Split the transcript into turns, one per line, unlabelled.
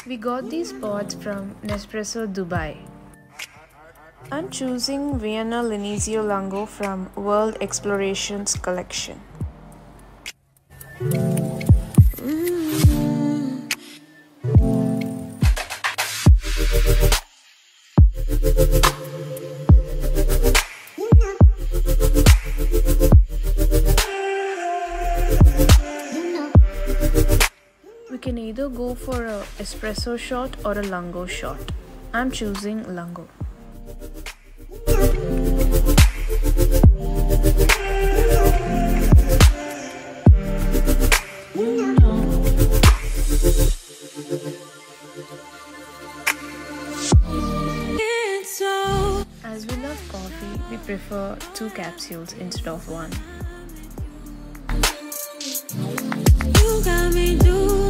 We got these pods from Nespresso Dubai. I'm choosing Vienna Linisio Lungo from World Explorations collection. We can either go for a espresso shot or a lungo shot. I'm choosing lungo. As we love coffee, we prefer 2 capsules instead of 1.
You got me doing